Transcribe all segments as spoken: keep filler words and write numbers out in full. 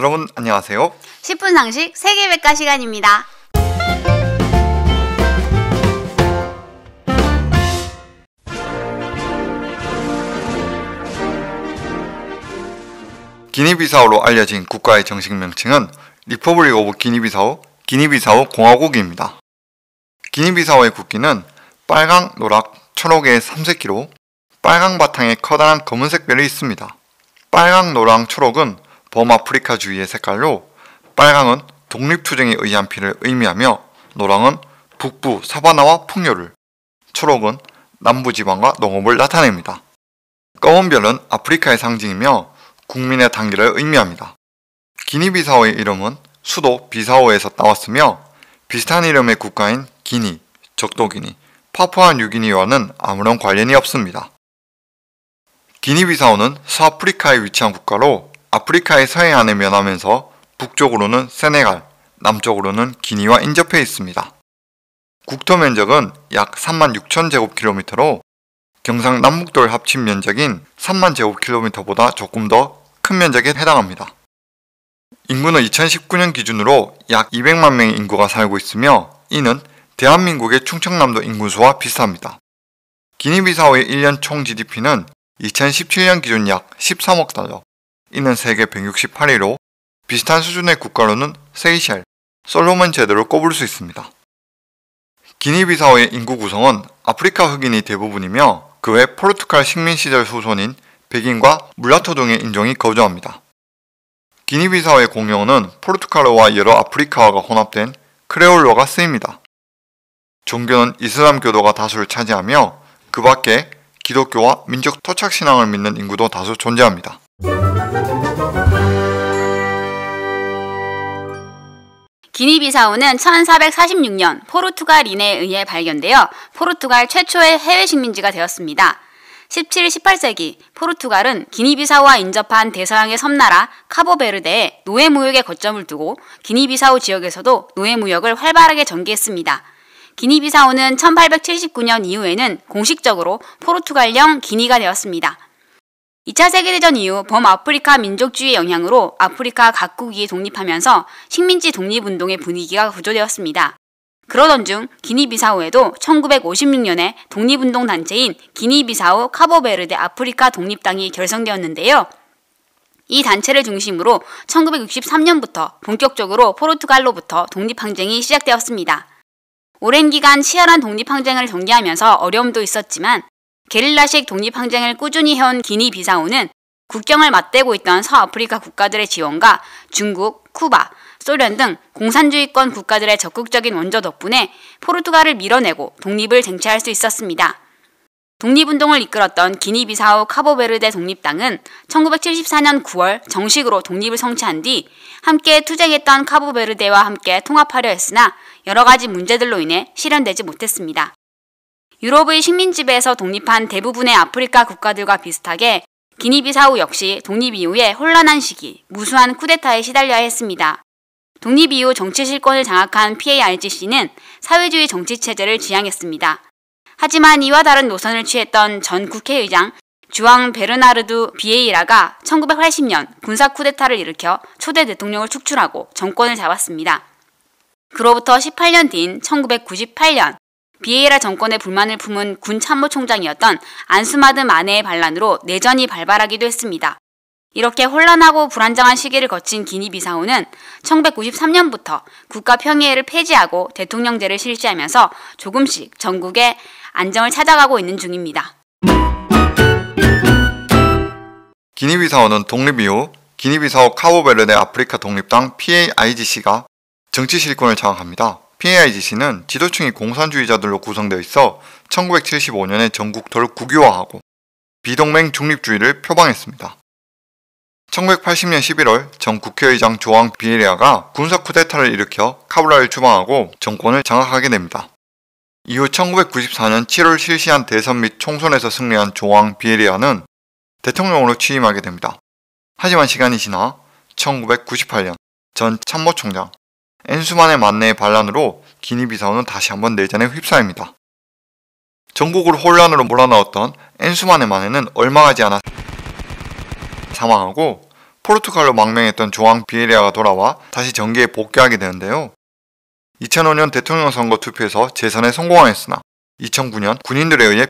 여러분 안녕하세요. 십 분 상식 세계백과 시간입니다. 기니비사우로 알려진 국가의 정식 명칭은 리퍼블릭 오브 기니비사우, 기니비사우 공화국입니다. 기니비사우의 국기는 빨강, 노락, 초록의 삼색기로 빨강 바탕에 커다란 검은색 별이 있습니다. 빨강, 노랑, 초록은 범아프리카주의의 색깔로 빨강은 독립투쟁에 의한 피를 의미하며 노랑은 북부 사바나와 풍요를, 초록은 남부지방과 농업을 나타냅니다. 검은 별은 아프리카의 상징이며 국민의 단계를 의미합니다. 기니비사우의 이름은 수도 비사우에서 따왔으며 비슷한 이름의 국가인 기니, 적도기니, 파푸아뉴기니와는 아무런 관련이 없습니다. 기니비사우는 서아프리카에 위치한 국가로 아프리카의 서해안에 면하면서 북쪽으로는 세네갈, 남쪽으로는 기니와 인접해 있습니다. 국토 면적은 약 삼만 육천 제곱킬로미터로 경상남북도를 합친 면적인 삼만 제곱킬로미터보다 조금 더 큰 면적에 해당합니다. 인구는 이천십구 년 기준으로 약 이백만 명의 인구가 살고 있으며 이는 대한민국의 충청남도 인구수와 비슷합니다. 기니비사우의 일 년 총 지디피는 이천십칠 년 기준 약 십삼억 달러, 이는 세계 백육십팔 위로 비슷한 수준의 국가로는 세이셸, 솔로몬 제도를 꼽을 수 있습니다. 기니비사우의 인구 구성은 아프리카 흑인이 대부분이며 그 외 포르투갈 식민 시절 후손인 백인과 물라토 등의 인종이 거주합니다. 기니비사우의 공용어는 포르투갈어와 여러 아프리카어가 혼합된 크레올로가 쓰입니다. 종교는 이슬람교도가 다수를 차지하며 그 밖에 기독교와 민족 토착신앙을 믿는 인구도 다수 존재합니다. 기니비사우는 천사백사십육 년 포르투갈인에 의해 발견되어 포르투갈 최초의 해외 식민지가 되었습니다. 십칠, 십팔 세기 포르투갈은 기니비사우와 인접한 대서양의 섬나라 카보베르데에 노예무역에 거점을 두고 기니비사우 지역에서도 노예무역을 활발하게 전개했습니다. 기니비사우는 천팔백칠십구 년 이후에는 공식적으로 포르투갈령 기니가 되었습니다. 이 차 세계대전 이후 범아프리카 민족주의의 영향으로 아프리카 각국이 독립하면서 식민지 독립운동의 분위기가 구조되었습니다. 그러던 중 기니비사우에도 천구백오십육 년에 독립운동 단체인 기니비사우 카보베르데 아프리카 독립당이 결성되었는데요. 이 단체를 중심으로 천구백육십삼 년부터 본격적으로 포르투갈로부터 독립항쟁이 시작되었습니다. 오랜 기간 치열한 독립항쟁을 전개하면서 어려움도 있었지만 게릴라식 독립항쟁을 꾸준히 해온 기니비사우는 국경을 맞대고 있던 서아프리카 국가들의 지원과 중국, 쿠바, 소련 등 공산주의권 국가들의 적극적인 원조 덕분에 포르투갈을 밀어내고 독립을 쟁취할 수 있었습니다. 독립운동을 이끌었던 기니비사우 카보베르데 독립당은 천구백칠십사 년 구월 정식으로 독립을 성취한 뒤 함께 투쟁했던 카보베르데와 함께 통합하려 했으나 여러 가지 문제들로 인해 실현되지 못했습니다. 유럽의 식민 지배에서 독립한 대부분의 아프리카 국가들과 비슷하게 기니비사우 역시 독립 이후에 혼란한 시기, 무수한 쿠데타에 시달려야 했습니다. 독립 이후 정치 실권을 장악한 피에이알지씨는 사회주의 정치체제를 지향했습니다. 하지만 이와 다른 노선을 취했던 전 국회의장 주앙 베르나르두 비에이라가 천구백팔십 년 군사 쿠데타를 일으켜 초대 대통령을 축출하고 정권을 잡았습니다. 그로부터 십팔 년 뒤인 천구백구십팔 년 비에이라 정권의 불만을 품은 군 참모총장이었던 안수마드 마네의 반란으로 내전이 발발하기도 했습니다. 이렇게 혼란하고 불안정한 시기를 거친 기니비사우는 천구백구십삼 년부터 국가 평의회를 폐지하고 대통령제를 실시하면서 조금씩 전국의 안정을 찾아가고 있는 중입니다. 기니비사우는 독립 이후 기니비사우 카보베르데 아프리카 독립당 피에이아이지씨가 정치 실권을 장악합니다. 피에이아이지씨는 지도층이 공산주의자들로 구성되어 있어 천구백칠십오 년에 전국토를 국유화하고 비동맹 중립주의를 표방했습니다. 천구백팔십 년 십일월 전 국회의장 조앙 비에리아가 군사 쿠데타를 일으켜 카블라를 추방하고 정권을 장악하게 됩니다. 이후 천구백구십사 년 칠월 실시한 대선 및 총선에서 승리한 조앙 비에리아는 대통령으로 취임하게 됩니다. 하지만 시간이 지나 천구백구십팔 년 전 참모총장 엔수만의 만내의 반란으로 기니비사우는 다시 한번 내전에 휩싸입니다. 전국을 혼란으로 몰아넣었던 엔수만의 만내는 얼마 가지 않아 사망하고 포르투갈로 망명했던 조앙 비에리아가 돌아와 다시 정계에 복귀하게 되는데요. 이천오 년 대통령 선거 투표에서 재선에 성공하였으나 이천구 년 군인들에 의해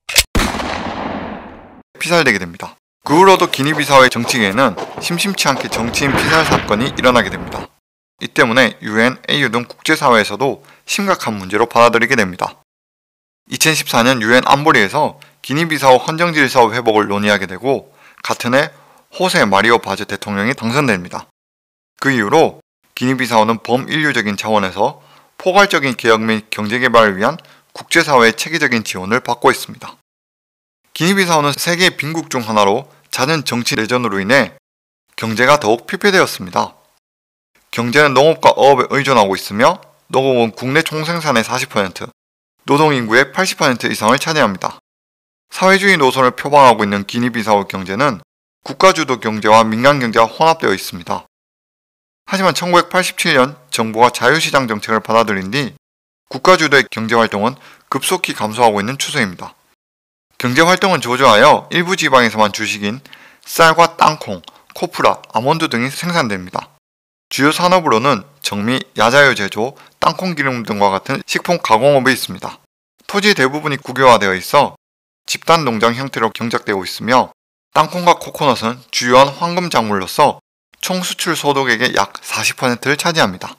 피살되게 됩니다. 그 후로도 기니비사우의 정치계에는 심심치 않게 정치인 피살 사건이 일어나게 됩니다. 이 때문에 유엔, 에이유 등 국제사회에서도 심각한 문제로 받아들이게 됩니다. 이천십사 년 유엔 안보리에서 기니비사우 헌정질서 회복을 논의하게 되고 같은 해 호세 마리오 바즈 대통령이 당선됩니다. 그 이후로 기니비사우는 범인류적인 차원에서 포괄적인 개혁 및 경제개발을 위한 국제사회의 체계적인 지원을 받고 있습니다. 기니비사우는 세계 빈국 중 하나로 잦은 정치 내전으로 인해 경제가 더욱 피폐되었습니다. 경제는 농업과 어업에 의존하고 있으며 농업은 국내 총생산의 사십 퍼센트, 노동인구의 팔십 퍼센트 이상을 차지합니다. 사회주의 노선을 표방하고 있는 기니비사우 경제는 국가주도 경제와 민간경제가 혼합되어 있습니다. 하지만 천구백팔십칠 년 정부가 자유시장 정책을 받아들인 뒤 국가주도의 경제활동은 급속히 감소하고 있는 추세입니다. 경제활동은 저조하여 일부 지방에서만 주식인 쌀과 땅콩, 코프라, 아몬드 등이 생산됩니다. 주요 산업으로는 정미, 야자유 제조, 땅콩 기름 등과 같은 식품 가공업이 있습니다. 토지 대부분이 국유화되어 있어 집단 농장 형태로 경작되고 있으며 땅콩과 코코넛은 주요한 황금 작물로서 총 수출 소득액의 약 사십 퍼센트를 차지합니다.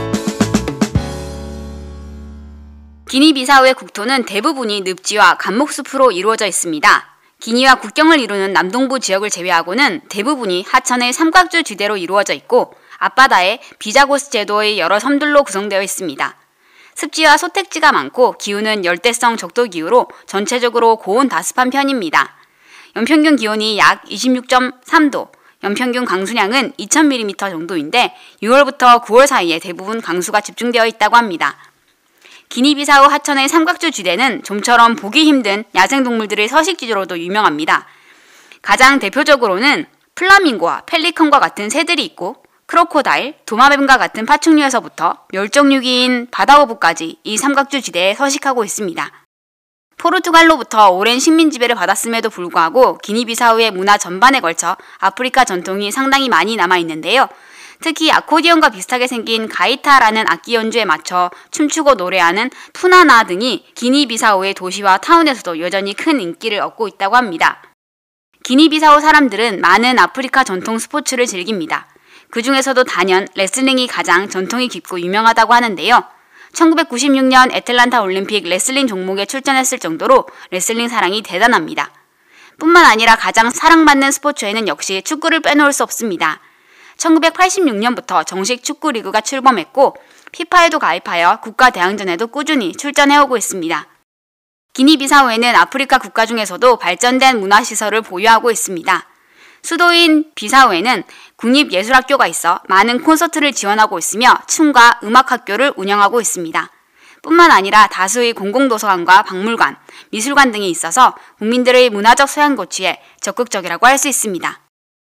기니비사우의 국토는 대부분이 늪지와 감목숲으로 이루어져 있습니다. 기니와 국경을 이루는 남동부 지역을 제외하고는 대부분이 하천의 삼각주 지대로 이루어져 있고 앞바다에 비자고스 제도의 여러 섬들로 구성되어 있습니다. 습지와 소택지가 많고 기후는 열대성 적도 기후로 전체적으로 고온 다습한 편입니다. 연평균 기온이 약 이십육 점 삼 도, 연평균 강수량은 이천 밀리미터 정도인데 유월부터 구월 사이에 대부분 강수가 집중되어 있다고 합니다. 기니비사우 하천의 삼각주 지대는 좀처럼 보기 힘든 야생동물들의 서식지로도 유명합니다. 가장 대표적으로는 플라밍고와 펠리컨과 같은 새들이 있고 크로코다일, 도마뱀과 같은 파충류에서부터 멸종위기인 바다거북까지 이 삼각주 지대에 서식하고 있습니다. 포르투갈로부터 오랜 식민 지배를 받았음에도 불구하고 기니비사우의 문화 전반에 걸쳐 아프리카 전통이 상당히 많이 남아있는데요. 특히 아코디언과 비슷하게 생긴 가이타라는 악기 연주에 맞춰 춤추고 노래하는 푸나나 등이 기니비사우의 도시와 타운에서도 여전히 큰 인기를 얻고 있다고 합니다. 기니비사우 사람들은 많은 아프리카 전통 스포츠를 즐깁니다. 그 중에서도 단연 레슬링이 가장 전통이 깊고 유명하다고 하는데요. 천구백구십육 년 애틀란타 올림픽 레슬링 종목에 출전했을 정도로 레슬링 사랑이 대단합니다. 뿐만 아니라 가장 사랑받는 스포츠에는 역시 축구를 빼놓을 수 없습니다. 천구백팔십육 년부터 정식 축구 리그가 출범했고 피파에도 가입하여 국가대항전에도 꾸준히 출전해오고 있습니다. 기니비사우에는 아프리카 국가 중에서도 발전된 문화시설을 보유하고 있습니다. 수도인 비사우에는 국립예술학교가 있어 많은 콘서트를 지원하고 있으며 춤과 음악학교를 운영하고 있습니다. 뿐만 아니라 다수의 공공도서관과 박물관, 미술관 등이 있어서 국민들의 문화적 소양 고취에 적극적이라고 할 수 있습니다.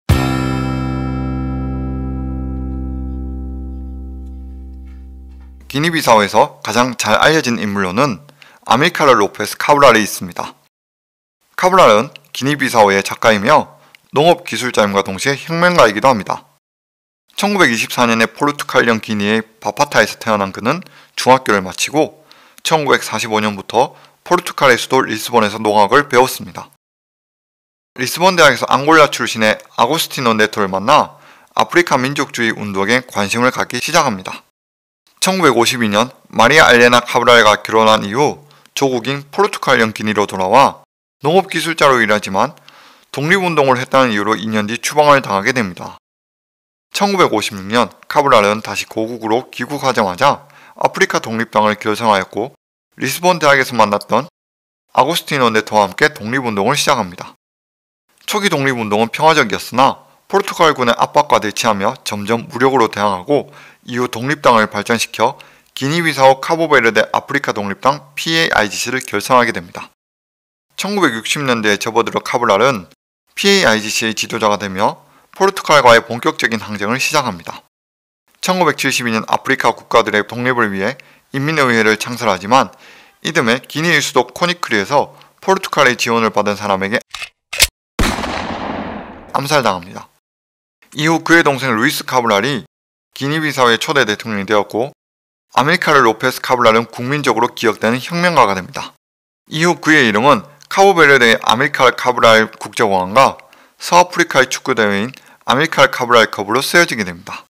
기니비사우에서 가장 잘 알려진 인물로는 아밀카르 로페스 카브랄이 있습니다. 카브랄은 기니비사우의 작가이며 농업기술자임과 동시에 혁명가이기도 합니다. 천구백이십사 년에 포르투갈령 기니의 바파타에서 태어난 그는 중학교를 마치고 천구백사십오 년부터 포르투갈의 수도 리스본에서 농학을 배웠습니다. 리스본 대학에서 앙골라 출신의 아고스티노 네토를 만나 아프리카 민족주의 운동에 관심을 갖기 시작합니다. 천구백오십이 년 마리아 알레나 카브랄과 결혼한 이후 조국인 포르투갈령 기니로 돌아와 농업기술자로 일하지만 독립운동을 했다는 이유로 이 년 뒤 추방을 당하게 됩니다. 천구백오십육 년 카브랄은 다시 고국으로 귀국하자마자 아프리카 독립당을 결성하였고 리스본 대학에서 만났던 아고스티노 네토와 함께 독립운동을 시작합니다. 초기 독립운동은 평화적이었으나 포르투갈군의 압박과 대치하며 점점 무력으로 대항하고 이후 독립당을 발전시켜 기니비사우 카보베르데 아프리카 독립당 피에이아이지씨를 결성하게 됩니다. 천구백육십 년대에 접어들어 카브랄은 피에이아이지씨의 지도자가 되며 포르투갈과의 본격적인 항쟁을 시작합니다. 천구백칠십이 년 아프리카 국가들의 독립을 위해 인민의회를 창설하지만 이듬해 기니의 수도 코니크리에서 포르투갈의 지원을 받은 사람에게 암살당합니다. 이후 그의 동생 루이스 카브랄이 기니비사우의 초대 대통령이 되었고 아밀카르 로페스 카브랄은 국민적으로 기억되는 혁명가가 됩니다. 이후 그의 이름은 카보베르데의 아밀카르 카브랄 국제공항과 서아프리카의 축구대회인 아밀카르 카브랄 컵으로 쓰여지게 됩니다.